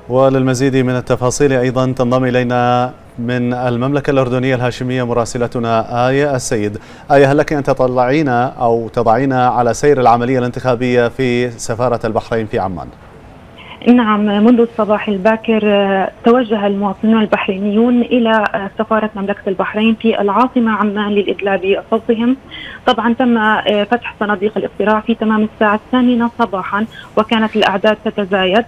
وللمزيد من التفاصيل أيضا تنضم إلينا من المملكة الأردنية الهاشمية مراسلتنا آية السيد. آية، هل لك أن تطلعين أو تضعين على سير العملية الانتخابية في سفارة البحرين في عمان؟ نعم، منذ الصباح الباكر توجه المواطنون البحرينيون إلى سفارة مملكة البحرين في العاصمة عمان للإدلاء بصوتهم. طبعا تم فتح صناديق الاقتراع في تمام الساعة 8 صباحا، وكانت الأعداد تتزايد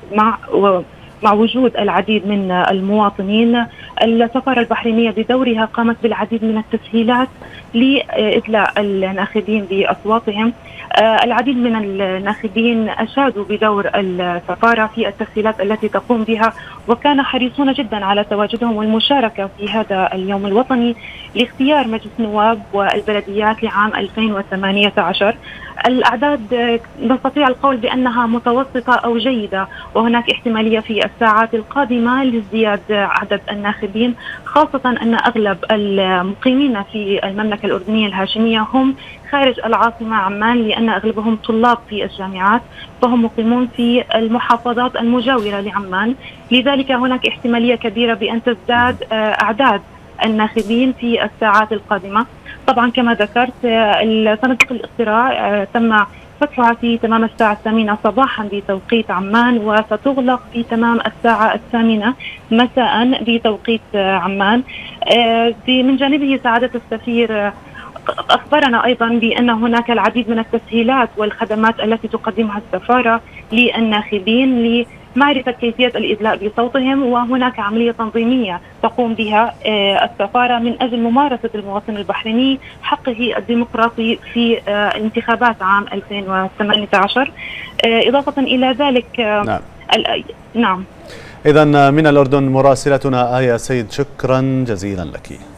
مع وجود العديد من المواطنين. السفارة البحرينية بدورها قامت بالعديد من التسهيلات لإدلاء الناخبين بأصواتهم. العديد من الناخبين أشادوا بدور السفارة في التسهيلات التي تقوم بها، وكانوا حريصون جدا على تواجدهم والمشاركة في هذا اليوم الوطني لاختيار مجلس النواب والبلديات لعام 2018. الأعداد نستطيع القول بأنها متوسطة أو جيدة، وهناك احتمالية في الساعات القادمة لازدياد عدد الناخبين، خاصة أن أغلب المقيمين في المملكة الأردنية الهاشمية هم خارج العاصمة عمان، لأن أغلبهم طلاب في الجامعات، فهم مقيمون في المحافظات المجاورة لعمان. لذلك هناك احتمالية كبيرة بأن تزداد أعداد الناخبين في الساعات القادمة. طبعا كما ذكرت صناديق الاقتراع تم فتحها في تمام الساعة 8 صباحا بتوقيت عمان، وستغلق في تمام الساعة 8 مساء بتوقيت عمان. من جانبه سعادة السفير أخبرنا أيضا بأن هناك العديد من التسهيلات والخدمات التي تقدمها السفارة للناخبين لمعرفة كيفية الإدلاء بصوتهم، وهناك عملية تنظيمية تقوم بها السفارة من أجل ممارسة المواطن البحريني حقه الديمقراطي في انتخابات عام 2018. إضافة إلى ذلك نعم. إذن من الأردن مراسلتنا آية سيد، شكرا جزيلا لك.